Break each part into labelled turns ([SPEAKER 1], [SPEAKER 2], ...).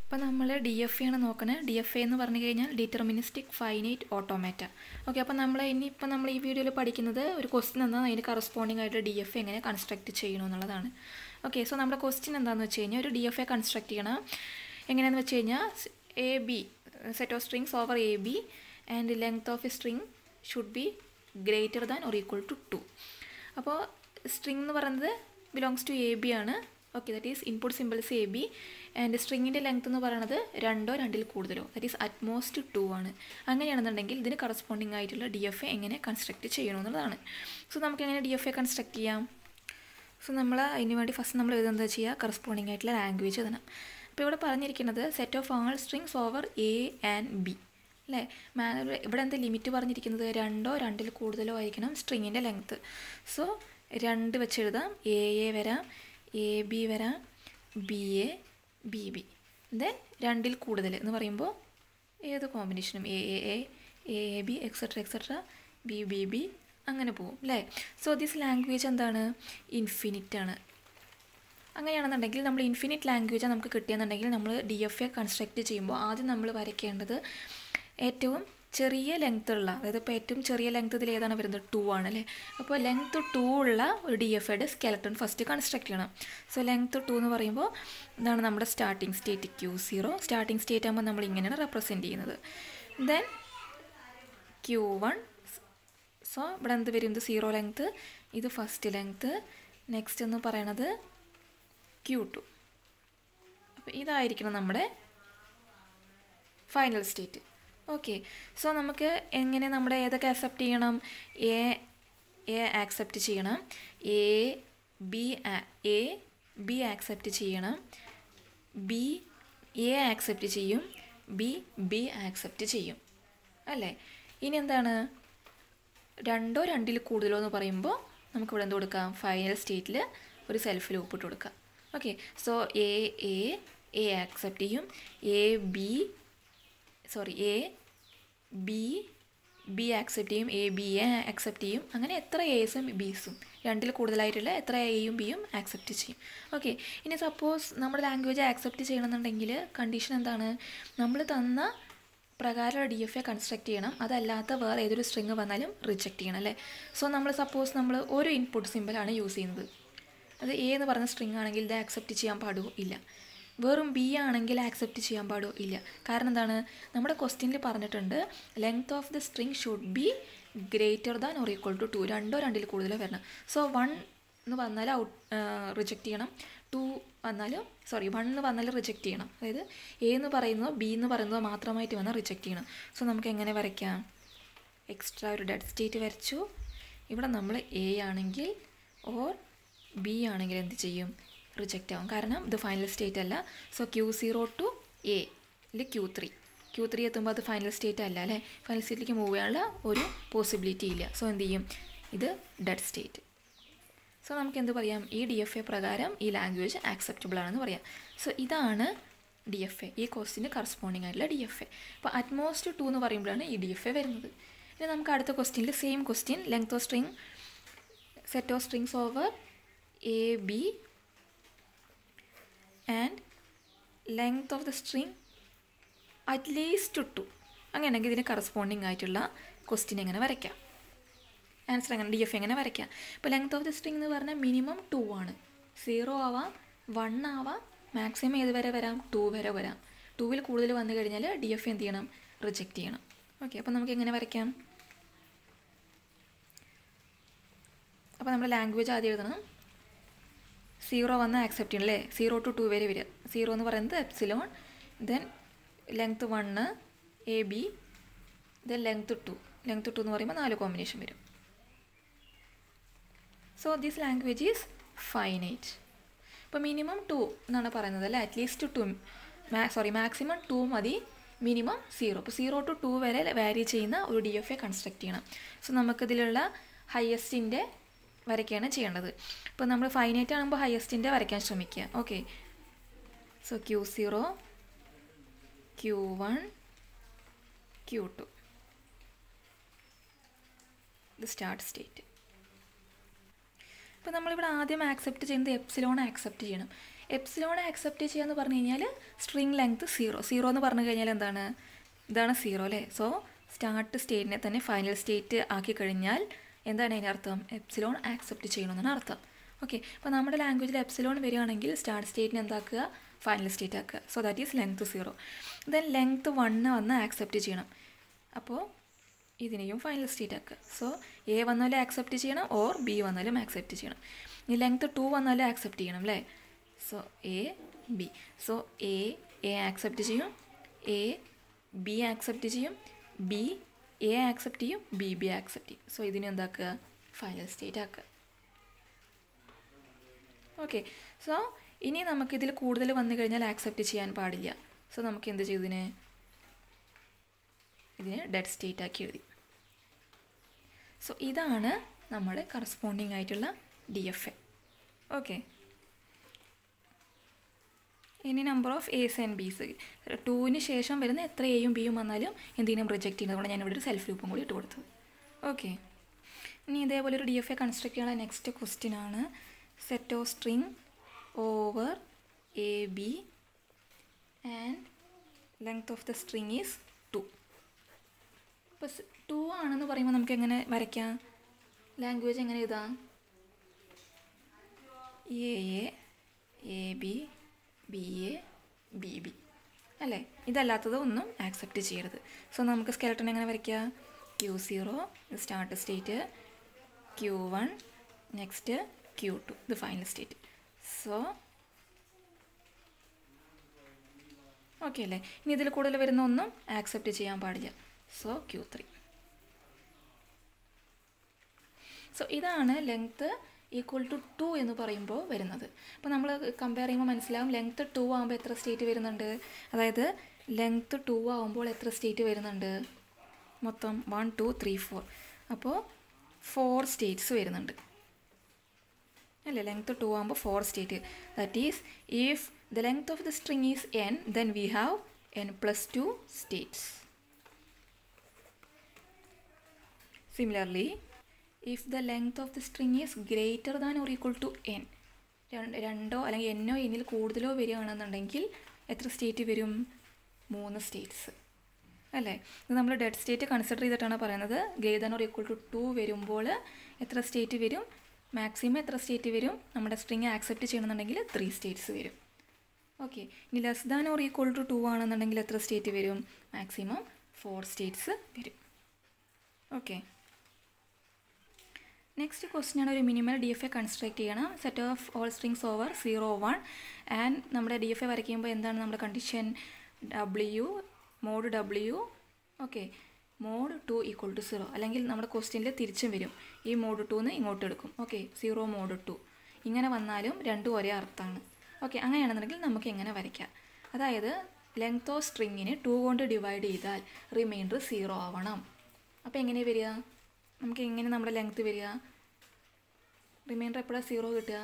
[SPEAKER 1] അപ്പോൾ നമ്മൾ DFA ആണ് നോക്കുന്നത്. DFA എന്ന് പറഞ്ഞു കഴിഞ്ഞാൽ ഡിറ്റർമിനിസ്റ്റിക് ഫൈനൈറ്റ് ഓട്ടോമാറ്റ. ഓക്കെ, അപ്പോൾ നമ്മൾ ഈ വീഡിയോയിൽ പഠിക്കുന്നത് ഒരു ക്വസ്റ്റ്യൻ എന്താണ്, അതിന് കറസ്പോണ്ടിങ് ആയിട്ട് DFA എങ്ങനെ കൺസ്ട്രക്ട് ചെയ്യണമെന്നുള്ളതാണ്. ഓക്കെ, സോ നമ്മുടെ ക്വസ്റ്റ്യൻ എന്താണെന്ന് വെച്ച് കഴിഞ്ഞാൽ ഒരു DFA കൺസ്ട്രക്ട് ചെയ്യണം. എങ്ങനെയാണെന്ന് വെച്ച് കഴിഞ്ഞാൽ AB set of strings over AB and length of a string should be greater than or equal to 2. അപ്പോൾ സ്ട്രിങ് എന്ന് പറയുന്നത് ബിലോങ്സ് ടു AB ആണ്. Okay, that is input symbols AB and സ്ട്രിങ്ങിൻ്റെ length എന്ന് പറയുന്നത് 2 or 2 കൂടുതലോ, that is utmost 2 ആണ്. അങ്ങനെയാണെന്നുണ്ടെങ്കിൽ ഇതിന് കറസ്പോണ്ടിങ് ആയിട്ടുള്ള DFA എങ്ങനെ കൺസ്ട്രക്ട് ചെയ്യണമെന്നുള്ളതാണ്. സോ നമുക്ക് എങ്ങനെ DFA കൺസ്ട്രക്ട് ചെയ്യാം? സോ നമ്മൾ അതിന് വേണ്ടി ഫസ്റ്റ് നമ്മൾ എഴുതുന്നത് ചെയ്യുക, കറസ്പോണ്ടിങ് ആയിട്ടുള്ള ലാംഗ്വേജ് എഴുതണം. അപ്പോൾ ഇവിടെ പറഞ്ഞിരിക്കുന്നത് set of all strings over A and B അല്ലേ. ഇവിടെ എന്താ ലിമിറ്റ് പറഞ്ഞിരിക്കുന്നത്? 2 or 2 കൂടുതലോ ആയിരിക്കണം സ്ട്രിങ്ങിൻ്റെ ലെങ്ത്ത്. സോ 2 വെച്ച് എഴുതാം. AA വരാം, AB വരാം, BA, BB. ദെൻ 2 കൂടുതൽ എന്ന് പറയുമ്പോൾ ഏത് കോമ്പിനേഷനും AAA, AAB എക്സെട്ര BBB അങ്ങനെ പോകും അല്ലേ. സോ ദിസ് ലാംഗ്വേജ് എന്താണ്? ഇൻഫിനിറ്റ് ആണ്. അങ്ങനെയാണെന്നുണ്ടെങ്കിൽ നമ്മൾ ഇൻഫിനിറ്റ് ലാംഗ്വേജ് നമുക്ക് കിട്ടിയെന്നുണ്ടെങ്കിൽ നമ്മൾ DFA കൺസ്ട്രക്റ്റ് ചെയ്യുമ്പോൾ ആദ്യം നമ്മൾ വരയ്ക്കേണ്ടത് ഏറ്റവും ചെറിയ ലെങ്ത് ഉള്ള, അതായത് ഇപ്പോൾ ഏറ്റവും ചെറിയ ലെങ്ത് ഇതിൽ ഏതാണ് വരുന്നത്? 2 ആണ് അല്ലേ. അപ്പോൾ ലെങ്ത് 2 ഉള്ള ഒരു DFAയുടെ സ്കെലട്ടൺ ഫസ്റ്റ് കൺസ്ട്രക്ട് ചെയ്യണം. സോ ലെങ്ത് 2 എന്ന് പറയുമ്പോൾ ഇതാണ് നമ്മുടെ starting state Q0. Starting state ആകുമ്പോൾ നമ്മൾ ഇങ്ങനെയാണ് റെപ്രസെൻറ്റ് ചെയ്യുന്നത്. Then Q1. സോ ഇവിടെ എന്ത് വരും? ഇത് 0 ലെങ്ത്ത്, ഇത് ഫസ്റ്റ് ലെങ്ത്ത്. നെക്സ്റ്റ് എന്ന് പറയണത് Q2. അപ്പോൾ ഇതായിരിക്കണം നമ്മുടെ ഫൈനൽ സ്റ്റേറ്റ്. ഓക്കെ, സോ നമുക്ക് എങ്ങനെ നമ്മുടെ ഏതൊക്കെ ആക്സെപ്റ്റ് ചെയ്യണം? എ ആക്സെപ്റ്റ് ചെയ്യണം, എ ബി ആക്സെപ്റ്റ് ചെയ്യണം, എ ആക്സെപ്റ്റ് ചെയ്യും, ബി ആക്സെപ്റ്റ് ചെയ്യും അല്ലേ. ഇനി എന്താണ്? 2 or 2 കൂടുതലോ എന്ന് പറയുമ്പോൾ നമുക്കിവിടെ എന്ത് കൊടുക്കാം? ഫൈനൽ സ്റ്റേറ്റിൽ ഒരു സെൽഫ് ലൂപ്പ് ഇട്ട് കൊടുക്കാം. ഓക്കെ, സോ എ ആക്സെപ്റ്റ് ചെയ്യും, ബി ആക്സെപ്റ്റ് ചെയ്യും, ബിയെ ആക്സെപ്റ്റ് ചെയ്യും. അങ്ങനെ എത്ര എസും ബീസും 2 കൂടുതലായിട്ടുള്ള എത്ര എയും ബിയും ആക്സെപ്റ്റ് ചെയ്യും. ഓക്കെ, ഇനി സപ്പോസ് നമ്മുടെ ലാംഗ്വേജ് ആക്സെപ്റ്റ് ചെയ്യണമെന്നുണ്ടെങ്കിൽ കണ്ടീഷൻ എന്താണ്? നമ്മൾ തന്ന പ്രകാരം DFA കൺസ്ട്രക്ട് ചെയ്യണം. അതല്ലാത്ത വേറെ ഏതൊരു സ്ട്രിങ് വന്നാലും റിജക്റ്റ് ചെയ്യണം അല്ലേ. സോ നമ്മൾ ഒരു ഇൻപുട്ട് സിമ്പിളാണ് യൂസ് ചെയ്യുന്നത്. അത് A എന്ന് പറഞ്ഞ സ്ട്രിങ് ആണെങ്കിൽ ഇത് ആക്സെപ്റ്റ് ചെയ്യാൻ പാടുമോ? ഇല്ല. വെറും B ആണെങ്കിൽ ആക്സെപ്റ്റ് ചെയ്യാൻ പാടുമോ? ഇല്ല. കാരണം എന്താണ്? നമ്മുടെ ക്വസ്റ്റ്യനിൽ പറഞ്ഞിട്ടുണ്ട് length of the string should be greater than or equal to 2. 2 or 2 കൂടുതലോ വരണം. സോ 1 എന്ന് വന്നാൽ റിജക്റ്റ് ചെയ്യണം, 1 എന്ന് വന്നാൽ റിജക്റ്റ് ചെയ്യണം. അതായത് A എന്ന് പറയുന്നതോ B എന്ന് പറയുന്നതോ മാത്രമായിട്ട് വന്നാൽ റിജക്റ്റ് ചെയ്യണം. സോ നമുക്ക് എങ്ങനെ വരയ്ക്കാം? എക്സ്ട്രാ ഒരു ഡെഡ് സ്റ്റേറ്റ് വരച്ചു. ഇവിടെ നമ്മൾ A ആണെങ്കിൽ ഓർ B ആണെങ്കിൽ എന്ത് ചെയ്യും? റിജക്റ്റ് ആവും. കാരണം ഇത് ഫൈനൽ സ്റ്റേറ്റ് അല്ല. സോ Q0 to A അല്ലെങ്കിൽ Q3 എത്തുമ്പോൾ അത് ഫൈനൽ സ്റ്റേറ്റ് അല്ല അല്ലേ. ഫൈനൽ സ്റ്റേറ്റിലേക്ക് മൂവ് ചെയ്യാനുള്ള ഒരു പോസിബിലിറ്റി ഇല്ല. സോ എന്ത് ചെയ്യും? ഇത് ഡെഡ് സ്റ്റേറ്റ്. സോ നമുക്ക് എന്ത് പറയാം? ഈ DFA പ്രകാരം ഈ ലാംഗ്വേജ് ആക്സെപ്റ്റബിൾ ആണെന്ന് പറയാം. സോ ഇതാണ് DFA, ഈ ക്വസ്റ്റിന് കറസ്പോണ്ടിങ് ആയിട്ടുള്ള DFA. അപ്പോൾ അറ്റ്മോസ്റ്റ് 2 എന്ന് പറയുമ്പോഴാണ് ഈ DFA വരുന്നത്. ഇനി നമുക്ക് അടുത്ത ക്വസ്റ്റ്യനിൽ same question, length of string set of strings over AB and length of the string at least 2. അങ്ങനെയാണെങ്കിൽ ഇതിന് കറസ്പോണ്ടിങ് ആയിട്ടുള്ള ക്വസ്റ്റ്യൻ എങ്ങനെ വരയ്ക്കാം? ആൻസർ എങ്ങനെ DFA എങ്ങനെ വരയ്ക്കാം? ഇപ്പോൾ ലെങ്ത് ഓഫ് ദി സ്ട്രിങ് എന്ന് പറഞ്ഞാൽ മിനിമം 2 ആണ്. 0 ആവാം, 1 ആവാം, മാക്സിമം ഏത് വരെ വരാം? 2 വരെ വരാം. 2 കൂടുതൽ വന്നു കഴിഞ്ഞാൽ DFA എന്ത് ചെയ്യണം? റിജക്റ്റ് ചെയ്യണം. ഓക്കെ, അപ്പോൾ നമുക്ക് എങ്ങനെ വരയ്ക്കാം? അപ്പോൾ നമ്മൾ ലാംഗ്വേജ് ആദ്യം എഴുതണം. 0 വന്ന് ആക്സെപ്റ്റ് ചെയ്യണം അല്ലേ. 0 to 2 വരെ വരിക. 0 എന്ന് പറയുന്നത് epsilon, then length 1 AB, then length 2 എന്ന് പറയുമ്പോൾ 4 കോമ്പിനേഷൻ വരും. So this language is finite. ഇപ്പോൾ മിനിമം 2 എന്നാണ് പറയുന്നത് അല്ലേ. അറ്റ്ലീസ്റ്റ് 2, മാക്സിമം 2 മതി, മിനിമം 0. അപ്പോൾ 0 to 2 വരെ വാരി ചെയ്യുന്ന ഒരു DFA കൺസ്ട്രക്ട് ചെയ്യണം. സോ നമുക്കിതിലുള്ള ഹയസ്റ്റിൻ്റെ വരയ്ക്കുകയാണ് ചെയ്യേണ്ടത്. ഇപ്പോൾ നമ്മൾ ഫൈനൈറ്റ് ആകുമ്പോൾ ഹയസ്റ്റിൻ്റെ വരയ്ക്കാൻ ശ്രമിക്കുക. Okay, so Q0, Q1, Q2 ഇത് സ്റ്റാർട്ട് സ്റ്റേറ്റ്. ഇപ്പോൾ നമ്മളിവിടെ ആദ്യം ആക്സെപ്റ്റ് ചെയ്യുന്നത് എപ്സിലോൺ ആക്സെപ്റ്റ് ചെയ്യണം. എപ്സിലോൺ ആക്സെപ്റ്റ് ചെയ്യുക എന്ന് പറഞ്ഞു കഴിഞ്ഞാൽ സ്ട്രിങ് ലെങ്ത് 0 എന്ന് പറഞ്ഞു കഴിഞ്ഞാൽ എന്താണ്, ഇതാണ് 0 അല്ലേ. സോ സ്റ്റാർട്ട് സ്റ്റേറ്റിനെ തന്നെ ഫൈനൽ സ്റ്റേറ്റ് ആക്കി കഴിഞ്ഞാൽ എന്താണ് അതിൻ്റെ അർത്ഥം, എപ്സിലോൺ ആക്സെപ്റ്റ് ചെയ്യണമെന്നാണ് അർത്ഥം. ഓക്കെ, അപ്പോൾ നമ്മുടെ ലാംഗ്വേജിൽ എപ്സിലോൺ വരികയാണെങ്കിൽ സ്റ്റാർട്ട് സ്റ്റേറ്റിനെ എന്താക്കുക, ഫൈനൽ സ്റ്റേറ്റ് ആക്കുക. So that is length 0. Then length 1 വന്ന് ആക്സെപ്റ്റ് ചെയ്യണം. അപ്പോൾ ഇതിനെയും ഫൈനൽ സ്റ്റേറ്റ് ആക്കുക. സോ എ വന്നാലും ആക്സെപ്റ്റ് ചെയ്യണം, ഓർ ബി വന്നാലും ആക്സെപ്റ്റ് ചെയ്യണം. ഇനി ലെങ്ത് 2 വന്നാലും ആക്സെപ്റ്റ് ചെയ്യണം അല്ലേ. So A B. So A accept ചെയ്യും, എ ബി ആക്സെപ്റ്റ് ചെയ്യും, ബി എ ആക്സെപ്റ്റ് ചെയ്യും, ബി ആക്സെപ്റ്റ് ചെയ്യും. സോ ഇതിനെ എന്താക്കുക, ഫൈനൽ സ്റ്റേറ്റ് ആക്കുക. ഓക്കെ, സോ ഇനി നമുക്കിതിൽ കൂടുതൽ വന്നു കഴിഞ്ഞാൽ ആക്സെപ്റ്റ് ചെയ്യാൻ പാടില്ല. സോ നമുക്ക് എന്ത് ചെയ്തതിന്, ഇതിനെ ഡെഡ് സ്റ്റേറ്റ് ആക്കി എഴുതി. സോ ഇതാണ് നമ്മുടെ കറസ്പോണ്ടിങ് ആയിട്ടുള്ള DFA. ഓക്കെ, ഇനി number of A's and B's, 2ന് ശേഷം വരുന്ന എത്ര എയും ബിയും വന്നാലും എന്തെങ്കിലും റിജക്റ്റ് ചെയ്യുന്നതുകൊണ്ട് ഞാനിവിടെ ഒരു സെൽഫ് ലൂപ്പും കൂടി ഇട്ട് കൊടുത്തത്. ഓക്കെ, ഇനി ഇതേപോലെ ഒരു DFA കൺസ്ട്രക്ട് ചെയ്യാനുള്ള നെക്സ്റ്റ് ക്വസ്റ്റ്യൻ ആണ് set of string over A B and length of the string is 2. അപ്പോൾ 2 ആണെന്ന് പറയുമ്പോൾ നമുക്ക് എങ്ങനെ വരയ്ക്കാം, ലാംഗ്വേജ് എങ്ങനെ എഴുതാം, A B B A B B അല്ലേ. ഇതല്ലാത്തത് ഒന്നും ആക്സെപ്റ്റ് ചെയ്യരുത്. സോ നമുക്ക് സ്കെലട്ടൺ എങ്ങനെ വരയ്ക്കാം, Q0 start state, Q1 next Q2 ഇത് ഫൈനൽ സ്റ്റേറ്റ്. സോ ഓക്കെ അല്ലേ. ഇനി ഇതിൽ കൂടുതൽ വരുന്ന ഒന്നും ആക്സെപ്റ്റ് ചെയ്യാൻ പാടില്ല. So Q3. സോ ഇതാണ് ലെങ്ത്ത് ഈക്വൽ ടു 2 എന്ന് പറയുമ്പോൾ വരുന്നത്. അപ്പോൾ നമ്മൾ കമ്പയർ ചെയ്യുമ്പോൾ മനസ്സിലാവും ലെങ്ത്ത് 2 ആകുമ്പോൾ എത്ര സ്റ്റേറ്റ് വരുന്നുണ്ട്, അതായത് ലെങ്ത്ത് 2 ആകുമ്പോൾ എത്ര സ്റ്റേറ്റ് വരുന്നുണ്ട്, മൊത്തം 1 2 3 4, അപ്പോൾ 4 സ്റ്റേറ്റ്സ് വരുന്നുണ്ട് അല്ലേ. ലെങ്ത്ത് 2 ആകുമ്പോൾ 4 state. That is if the length of the string is n, then we have n+2 states. Similarly if the length of the string is greater than or equal to n, രണ്ടോ അല്ലെങ്കിൽ എന്നോ എന്നിൽ കൂടുതലോ വരികയാണെന്നുണ്ടെങ്കിൽ എത്ര state വരും, 3 States അല്ലേ. ഇത് നമ്മൾ ഡെഡ് സ്റ്റേറ്റ് കൺസിഡർ ചെയ്തിട്ടാണ് പറയുന്നത്. Greater than or equal to 2 വരുമ്പോൾ എത്ര സ്റ്റേറ്റ് വരും, മാക്സിമം എത്ര സ്റ്റേറ്റ് വരും, നമ്മുടെ സ്ട്രിങ് ആക്സെപ്റ്റ് ചെയ്യണമെന്നുണ്ടെങ്കിൽ 3 സ്റ്റേറ്റ്സ് വരും. ഓക്കെ, ഇനി less than or equal to 2 ആണെന്നുണ്ടെങ്കിൽ എത്ര സ്റ്റേറ്റ് വരും, മാക്സിമം 4 സ്റ്റേറ്റ്സ് വരും. ഓക്കെ, നെക്സ്റ്റ് ക്വസ്റ്റ്യൻ ആണ് ഒരു മിനിമൽ DFA കൺസ്ട്രക്ട് ചെയ്യണം. Set of all strings over 0 1 and നമ്മുടെ DFA വരയ്ക്കുമ്പോൾ എന്താണ് നമ്മുടെ condition, mod W okay mod 2 equal to 0, അല്ലെങ്കിൽ നമ്മുടെ ക്വസ്റ്റ്യനിൽ തിരിച്ചും വരും, ഈ മോഡ് 2ന്ന് ഇങ്ങോട്ട് എടുക്കും. ഓക്കെ, 0 മോഡ് 2 ഇങ്ങനെ വന്നാലും രണ്ടും ഒരേ അർത്ഥമാണ്. ഓക്കെ, അങ്ങനെയാണെന്നുണ്ടെങ്കിൽ നമുക്ക് എങ്ങനെ വരയ്ക്കാം, അതായത് ലെങ്ത് ഓഫ് സ്ട്രിങ്ങിനെ 2 കൊണ്ട് ഡിവൈഡ് ചെയ്താൽ റിമൈൻഡർ 0 ആവണം. അപ്പോൾ എങ്ങനെ വരിക, നമുക്ക് എങ്ങനെ നമ്മുടെ ലെങ്ത്ത് വരിക, റിമൈൻഡർ എപ്പോഴാണ് 0 കിട്ടുക,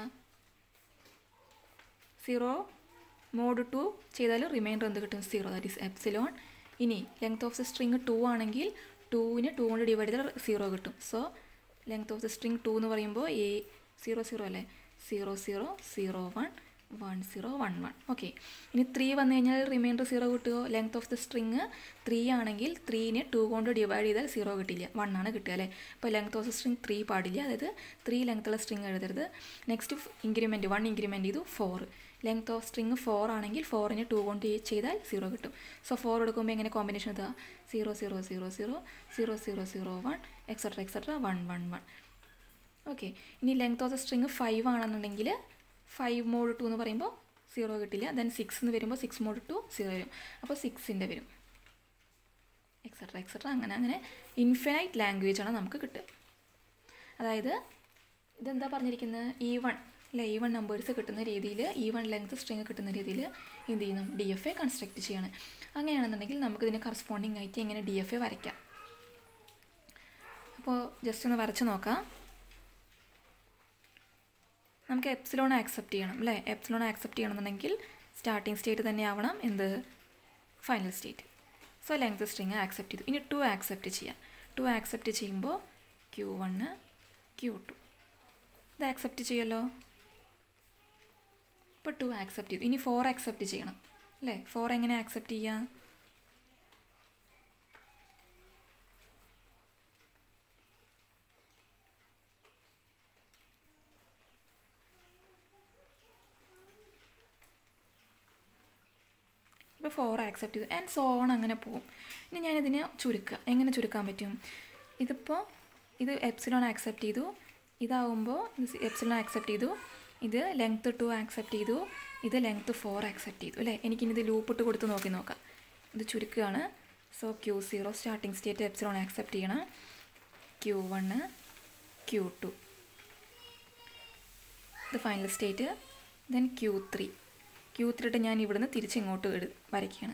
[SPEAKER 1] 0 മോഡ് 2 ചെയ്താൽ റിമൈൻഡർ എന്ത് കിട്ടും, 0, ദാറ്റ് ഈസ് എപ്സിലോൺ. ഇനി ലെങ്ത് ഓഫ് ദ സ്ട്രിങ് 2 ആണെങ്കിൽ 2ന് 2 കൊണ്ട് ഡിവൈഡ് ചെയ്താൽ 0 കിട്ടും. So length of the string 2 എന്ന് പറയുമ്പോൾ 0 0 അല്ലേ, 0 0 0 1 1 0 1 1. ഓക്കെ, ഇനി 3 വന്നു കഴിഞ്ഞാൽ റിമൈൻഡർ 0 കിട്ടുമോ, ലെങ്ത് ഓഫ് ദ സ്ട്രിങ് 3 ആണെങ്കിൽ 3നെ 2 കൊണ്ട് ഡിവൈഡ് ചെയ്താൽ 0 കിട്ടില്ല, 1 ആണ് കിട്ടുക അല്ലേ. അപ്പോൾ ലെങ്ത് ഓഫ് ദ സ്ട്രിങ് 3 പാടില്ല, അതായത് 3 ലെങ്ത്തുള്ള സ്ട്രിങ് എഴുതരുത്. നെക്സ്റ്റ് ഇൻക്രിമെൻറ്റ് 1 ഇൻക്രിമെൻറ്റ് ചെയ്തു 4, ലെങ്ത് ഓഫ് സ്ട്രിങ് 4 ആണെങ്കിൽ 4നെ 2 കൊണ്ട് ചെയ്താൽ 0 കിട്ടും. സോ 4 എടുക്കുമ്പോൾ എങ്ങനെ കോമ്പിനേഷൻ ഇതാ 0 0 0 0 0 0 0 1 എക്സെട്ര 1 1 1. ഓക്കെ, ഇനി ലെങ്ത് ഓഫ് ദ സ്ട്രിങ് 5 ആണെന്നുണ്ടെങ്കിൽ 5 മോഡ് 2 എന്ന് പറയുമ്പോൾ 0 കിട്ടില്ല. ദെൻ 6 എന്ന് വരുമ്പോൾ 6 മോഡ് 2 0 വരും, അപ്പോൾ 6ൻ്റെ വരും, എക്സെട്ര അങ്ങനെ ഇൻഫിനൈറ്റ് ലാംഗ്വേജാണ് നമുക്ക് കിട്ടുക. അതായത് ഇതെന്താ പറഞ്ഞിരിക്കുന്നത്, E1 അല്ലേ, E1 നമ്പേഴ്സ് കിട്ടുന്ന രീതിയിൽ, E1 ലെങ്ത് സ്ട്രിങ് കിട്ടുന്ന രീതിയിൽ എന്ത് ചെയ്യുന്നു, DFA കൺസ്ട്രക്ട് ചെയ്യാണ്. അങ്ങനെയാണെന്നുണ്ടെങ്കിൽ നമുക്കിതിന് കറസ്പോണ്ടിങ് ആയിട്ട് എങ്ങനെ DFA വരയ്ക്കാം. അപ്പോൾ ജസ്റ്റ് ഒന്ന് വരച്ച് നോക്കാം. നമുക്ക് എപ്സിലോൺ ആക്സെപ്റ്റ് ചെയ്യണം അല്ലേ. എപ്സിലോൺ ആക്സെപ്റ്റ് ചെയ്യണമെന്നുണ്ടെങ്കിൽ സ്റ്റാർട്ടിങ് സ്റ്റേറ്റ് തന്നെ ആവണം എന്ത്, final state. So length string accept ചെയ്തു. ഇനി 2 ആക്സെപ്റ്റ് ചെയ്യാം. 2 ആക്സെപ്റ്റ് ചെയ്യുമ്പോൾ Q1 Q2 ഇത് ആക്സെപ്റ്റ് ചെയ്യുമല്ലോ. ഇപ്പോൾ 2 ആക്സെപ്റ്റ് ചെയ്തു. ഇനി 4 ആക്സെപ്റ്റ് ചെയ്യണം അല്ലേ? 4 എങ്ങനെ ആക്സെപ്റ്റ് ചെയ്യാം? ഇപ്പോൾ 4 ആക്സെപ്റ്റ് ചെയ്തു ആൻഡ് സോ ഓൺ അങ്ങനെ പോകും. ഇനി ഞാനിതിനെ ചുരുക്കുക. എങ്ങനെ ചുരുക്കാൻ പറ്റും? ഇതിപ്പോൾ ഇത് എപ്സിലോൺ ആക്സെപ്റ്റ് ചെയ്തു, ഇതാവുമ്പോൾ എപ്സിലോൺ ആക്സെപ്റ്റ് ചെയ്തു, ഇത് ലെങ്ത്ത് 2 ആക്സെപ്റ്റ് ചെയ്തു, ഇത് ലെങ്ത്ത് 4 ആക്സെപ്റ്റ് ചെയ്തു അല്ലേ? എനിക്കിനി ഇത് ലൂപ്പ് ഇട്ട് കൊടുത്ത് നോക്കാം. ഇത് ചുരുക്കുകയാണ്. So Q0 starting state epsilon accept ചെയ്യണം, Q1 Q2 ഇത് ഫൈനൽ സ്റ്റേറ്റ്, ദെൻ Q3 ഇട്ട് ഞാൻ ഇവിടുന്ന് തിരിച്ചിങ്ങോട്ട് വരയ്ക്കുകയാണ്.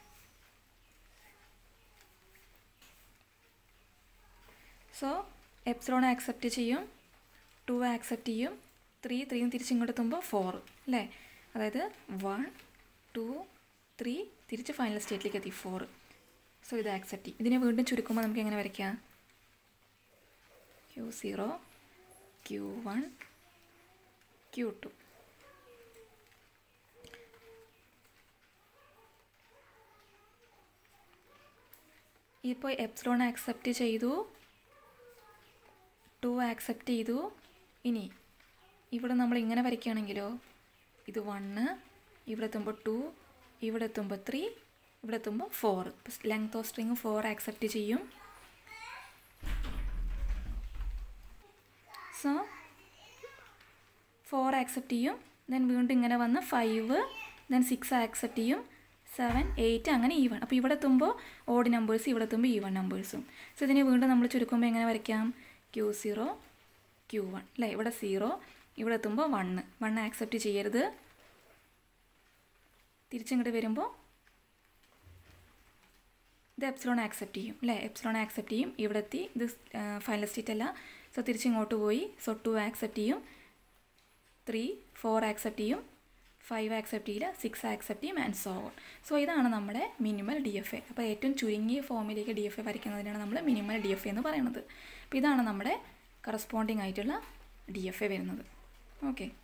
[SPEAKER 1] സോ എപ്സിലോൺ ആക്സെപ്റ്റ് ചെയ്യും, 2 ആക്സെപ്റ്റ് ചെയ്യും, 3 തിരിച്ചിങ്ങോട്ട് എത്തുമ്പോൾ 4 അല്ലേ? അതായത് 1 2 3 തിരിച്ച് ഫൈനൽ സ്റ്റേറ്റിലേക്ക് എത്തി 4. സോ ഇത് ആക്സെപ്റ്റ് ചെയ്യും. ഇതിനെ വീണ്ടും ചുരുക്കുമ്പോൾ നമുക്ക് എങ്ങനെ വരയ്ക്കാം? Q0 Q1 Q2. ഇപ്പോൾ എപ്സിലോൺ ആക്സെപ്റ്റ് ചെയ്തു, 2 ആക്സെപ്റ്റ് ചെയ്തു. ഇനി ഇവിടെ നമ്മൾ ഇങ്ങനെ വരയ്ക്കുകയാണെങ്കിലോ, ഇത് 1 ഇവിടെ എത്തുമ്പോൾ 2 ഇവിടെ എത്തുമ്പോൾ 3 ഇവിടെ എത്തുമ്പോൾ 4. ലെങ്ത് ഓഫ് സ്ട്രിങ് 4 ആക്സെപ്റ്റ് ചെയ്യും. സോ 4 ആക്സെപ്റ്റ് ചെയ്യും, ദെൻ വീണ്ടും ഇങ്ങനെ വന്ന് 5 ദെൻ 6 ആക്സെപ്റ്റ് ചെയ്യും, 7 8 അങ്ങനെ ഈവൺ. അപ്പോൾ ഇവിടെ എത്തുമ്പോൾ ഓഡ് നമ്പേഴ്സ്, ഇവിടെ എത്തുമ്പോൾ ഈവൺ നമ്പേഴ്സും. സോ ഇതിനെ വീണ്ടും നമ്മൾ ചുരുക്കുമ്പോൾ എങ്ങനെ വരയ്ക്കാം? Q0 Q1 അല്ലേ? ഇവിടെ 0 ഇവിടെ എത്തുമ്പോൾ 1 ആക്സെപ്റ്റ് ചെയ്യരുത്. തിരിച്ചിങ്ങോട്ട് വരുമ്പോൾ ഇത് എപ്സിലോൺ ആക്സെപ്റ്റ് ചെയ്യും അല്ലേ? എപ്സിലോൺ ആക്സെപ്റ്റ് ചെയ്യും, ഇവിടെ എത്തി, ഇത് ഫൈനൽ സ്റ്റേറ്റ് അല്ല. സോ തിരിച്ചിങ്ങോട്ട് പോയി. സോ 2 ആക്സെപ്റ്റ് ചെയ്യും, 3 4 ആക്സെപ്റ്റ് ചെയ്യും, 5 ആക്സെപ്റ്റ് ചെയ്യില്ല, 6 ആക്സെപ്റ്റ് ചെയ്യും ആൻഡ് സോ ഓൺ. സോ ഇതാണ് നമ്മുടെ മിനിമൽ DFA. അപ്പോൾ ഏറ്റവും ചുരുങ്ങിയ ഫോമിലേക്ക് DFA വരയ്ക്കുന്നതിനാണ് നമ്മൾ മിനിമൽ DFA എന്ന് പറയുന്നത്. അപ്പോൾ ഇതാണ് നമ്മുടെ കറസ്പോണ്ടിങ് ആയിട്ടുള്ള DFA വരുന്നത്. ഓക്കെ.